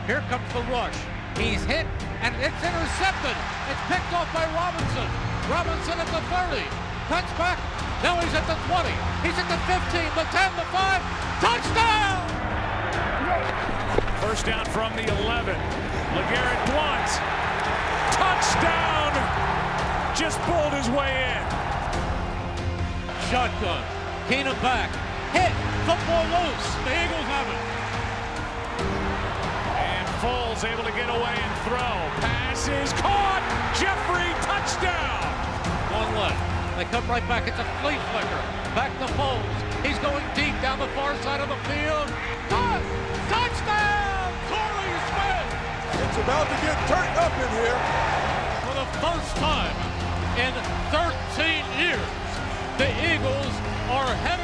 Here comes the rush. He's hit, and it's intercepted. It's picked off by Robinson. Robinson at the 30. Cuts back. Now he's at the 20. He's at the 15, the 10, the 5. Touchdown! First down from the 11. LeGarrette Blount. Touchdown! Just pulled his way in. Shotgun. Keenum back. Hit. Football loose. The Eagles have it. And Foles able to get away and throw. Pass is caught. Jeffrey, touchdown. One left. They come right back. It's a flea flicker. Back to Foles. He's going deep down the far side of the field. Touchdown! Torrey Smith! It's about to get turned up in here. For the first time in 13 years, the Eagles are headed